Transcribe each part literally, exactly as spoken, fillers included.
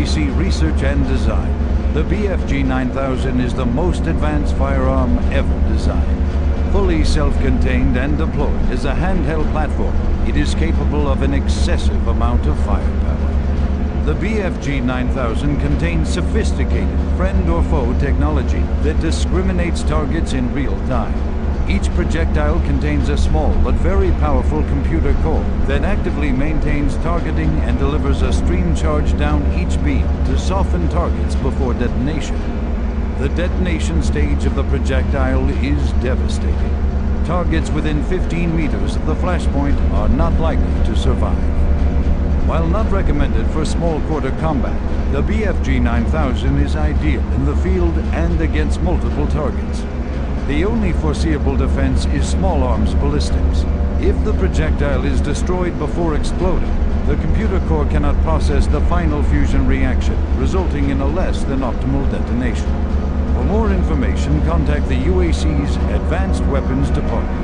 C Research and Design. The B F G nine thousand is the most advanced firearm ever designed. Fully self-contained and deployed as a handheld platform, it is capable of an excessive amount of firepower. The B F G nine thousand contains sophisticated friend or foe technology that discriminates targets in real time. Each projectile contains a small but very powerful computer core that actively maintains targeting and delivers a stream charge down each beam to soften targets before detonation. The detonation stage of the projectile is devastating. Targets within fifteen meters of the flashpoint are not likely to survive. While not recommended for small quarter combat, the B F G nine thousand is ideal in the field and against multiple targets. The only foreseeable defense is small arms ballistics. If the projectile is destroyed before exploding, the computer core cannot process the final fusion reaction, resulting in a less than optimal detonation. For more information, contact the U A C's Advanced Weapons Department.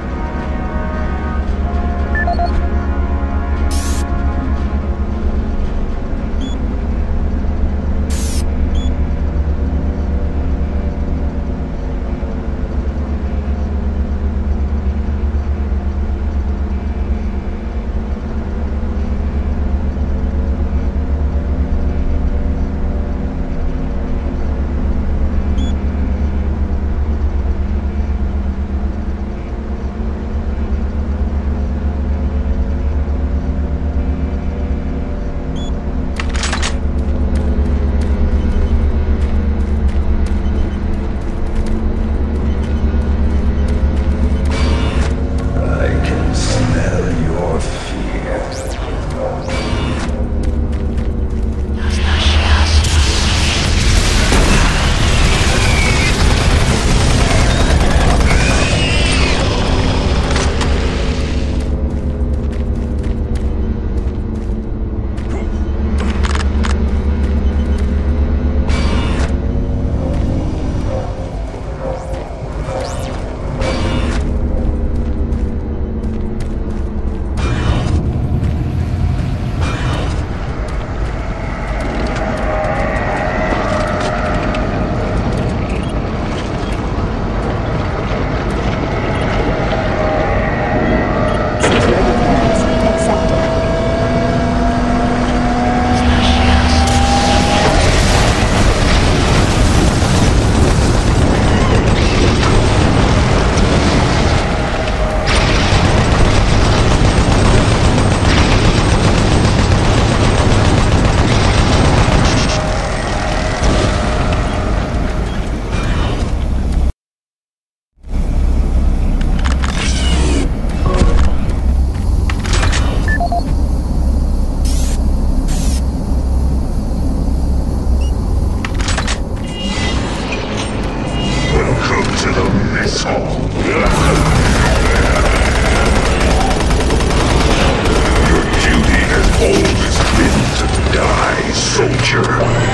Soldier.